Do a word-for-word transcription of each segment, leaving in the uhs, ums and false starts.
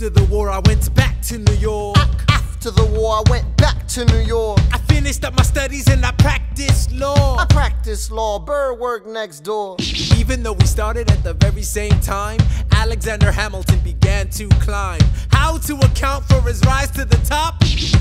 After the war I went back to New York. After the war I went back to New York. I finished up my studies and I practiced law. I practiced law, Burr worked next door. Even though we started at the very same time, Alexander Hamilton began to climb. How to account for his rise to the top?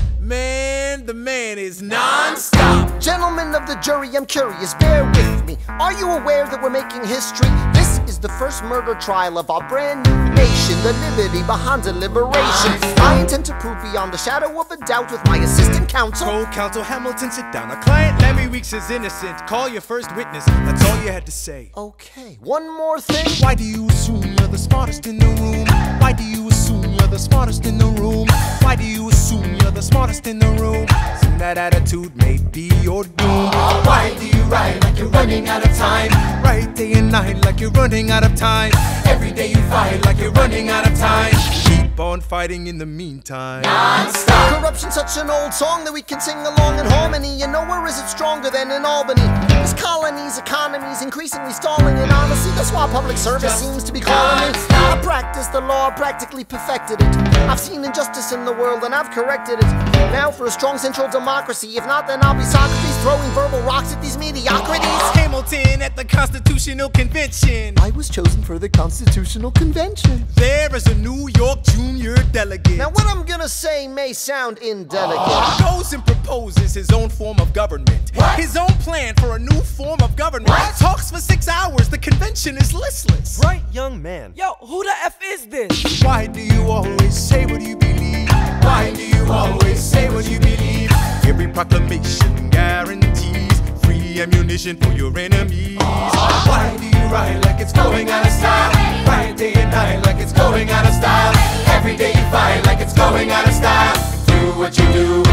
Man, the man is non-stop. Gentlemen of the jury, I'm curious, bear with me. Are you aware that we're making history? This is the first murder trial of our brand new nation, the liberty behind deliberation. I intend to prove beyond the shadow of a doubt with my assistant counsel. Co-counsel Hamilton, sit down. Our client Larry Weeks is innocent. Call your first witness, that's all you had to say. Okay, one more thing. Why do you assume you're the smartest in the room? Why do you assume you're the smartest in the room? Why do you assume you're the smartest in the room? Soon that attitude may be your doom. Why do you write like you're running out of time? Write day and night like you're running out of time. Every day you fight like you're running out of time. Keep on fighting in the meantime. Non-stop. Corruption's such an old song that we can sing along in harmony. And nowhere is it stronger than in Albany. This colony's economy's increasingly stalling, and honestly, that's why public service seems to be calling me. I practiced the law, practically perfected it. I've seen injustice in the world and I've corrected it. Now for a strong central democracy. If not, then I'll be Socrates throwing verbal rocks at these mediocrities. Hamilton at the Constitutional Convention. I was chosen for the Constitutional Convention. There is a New York junior delegate. Now what I'm gonna say may sound indelicate. Goes and proposes his own form of government. What? His own plan for a new form of government. What? Talks for six hours, the convention is listless. Bright young man. Yo, who the F is this? Why do you always say what you believe? Why do you always say what you believe? Every proclamation guarantees free ammunition for your enemies. Why do you write like it's going out of style? Write day and night like it's going out of style. Every day you fight like it's going out of style. Do what you do.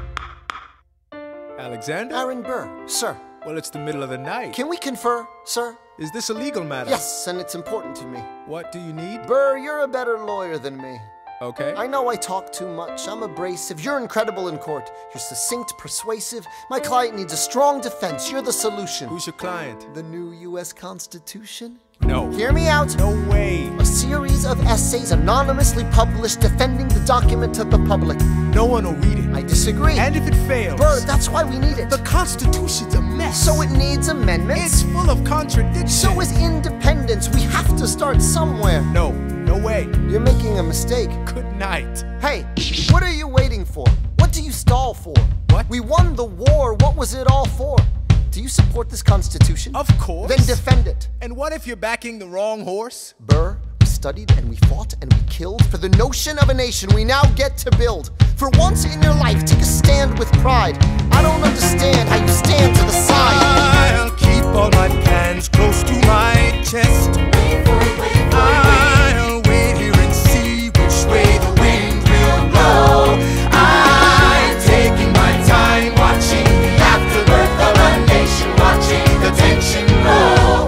Alexander? Aaron Burr, sir. Well, it's the middle of the night. Can we confer, sir? Is this a legal matter? Yes, and it's important to me. What do you need? Burr, you're a better lawyer than me. Okay. I know I talk too much. I'm abrasive. You're incredible in court. You're succinct, persuasive. My client needs a strong defense. You're the solution. Who's your client? The new U S Constitution? No. Hear me out. No way. A series of essays anonymously published defending the document to the public. No one will read it. I disagree. And if it fails? Burr, that's why we need it. The Constitution's a mess. So it needs amendments. It's full of contradictions. So is independence. We have to start somewhere. No. No way. You're making a mistake. Good night. Hey, what are you waiting for? What do you stall for? What? We won the war. What was it all for? Do you support this Constitution? Of course. Then defend it. And what if you're backing the wrong horse? Burr, we studied and we fought and we killed for the notion of a nation we now get to build. For once in your life, take a stand with pride. I don't understand how you stand to the side. I'll keep all my plans close to my chest. I'll wait here and see which way the wind will blow. I'm taking my time watching the afterbirth of a nation, watching the tension grow.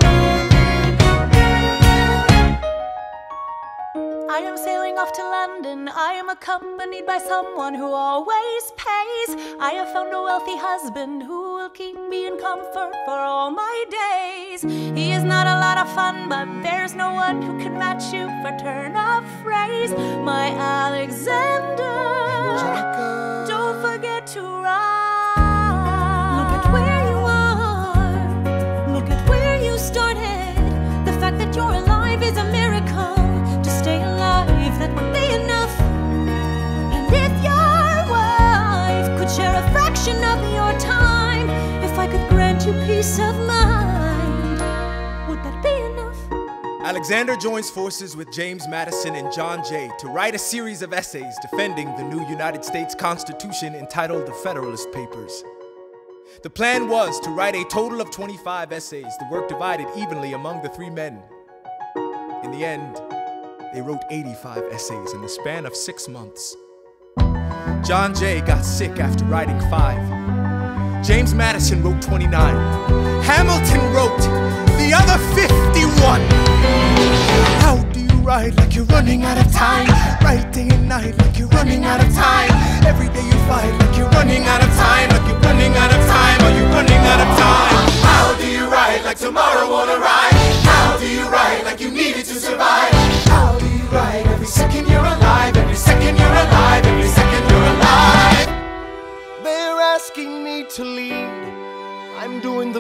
I am sailing off to London. I am accompanied by someone who always pays. I have found a wealthy husband who will keep me in comfort for all my days. He is not a lot of fun, but there's no one who can match you for turn of phrase. My Alexander, Angelica. don't forget to ride. Look at where you are. Look at where you started. The fact that you're alive is a miracle. To stay alive, that would be enough. And if your wife could share a fraction of your time, if I could grant you peace of mind, would that be enough? Alexander joins forces with James Madison and John Jay to write a series of essays defending the new United States Constitution entitled the Federalist Papers. The plan was to write a total of twenty-five essays, the work divided evenly among the three men. In the end, they wrote eighty-five essays in the span of six months. John Jay got sick after writing five. James Madison wrote twenty-nine. Hamilton wrote the other fifty-one. How do you write like you're running out of time? Write day and night like you're running out of time. Every day you fight like you're running out of time. Like you're running out of time. Are you running out of time? How do you write like tomorrow won't arrive? How do you write like you needed to survive? How do you write every second you're alive?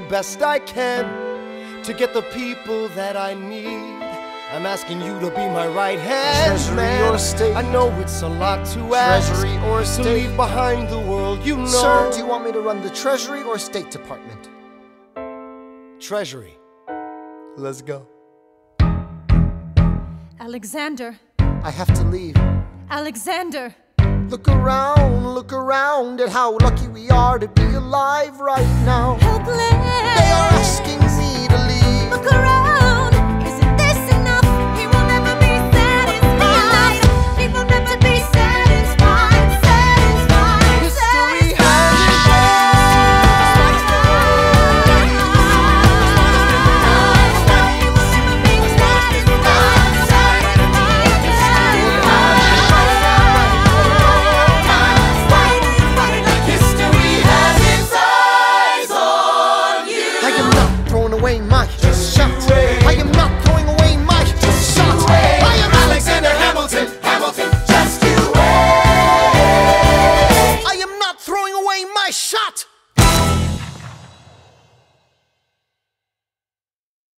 best I can to get the people that I need. I'm asking you to be my right hand, Treasury man. or state? I know it's a lot to ask. Treasury or to state? leave behind the world you know. Sir, do you want me to run the Treasury or State Department? Treasury. Let's go. Alexander, I have to leave. Alexander. Look around, look around at how lucky we are to be alive right now. Helpless. They are asking me to leave. Look around.